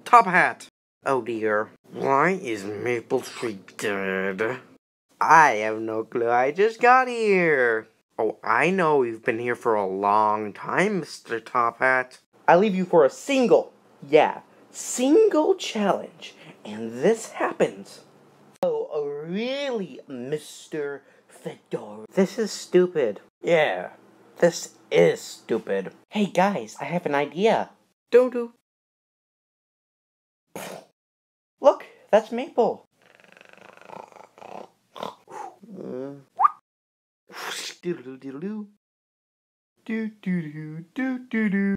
Top Hat! Oh dear. Why is Maple Tree dead? I have no clue. I just got here. Oh, I know you've been here for a long time, Mr. Top Hat. I leave you for a single challenge. And this happens. Oh, really, Mr. Fedora? This is stupid. Yeah, this is stupid. Hey guys, I have an idea. Don't. Look, that's Maple. Do do do do do do do do do do.